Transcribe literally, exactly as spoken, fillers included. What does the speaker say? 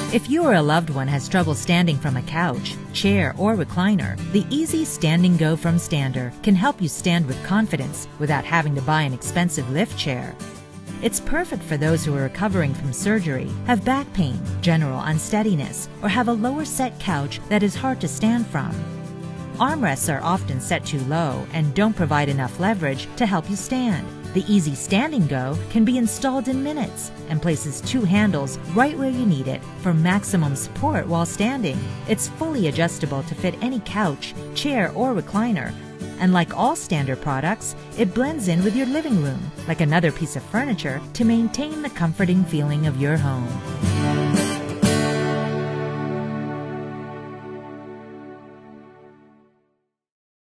If you or a loved one has trouble standing from a couch, chair, or recliner, the Easy Stand and Go from Stander can help you stand with confidence without having to buy an expensive lift chair. It's perfect for those who are recovering from surgery, have back pain, general unsteadiness, or have a lower set couch that is hard to stand from. Armrests are often set too low and don't provide enough leverage to help you stand. The Easy Stand and Go can be installed in minutes and places two handles right where you need it for maximum support while standing. It's fully adjustable to fit any couch, chair, or recliner. And like all Stander products, it blends in with your living room like another piece of furniture to maintain the comforting feeling of your home.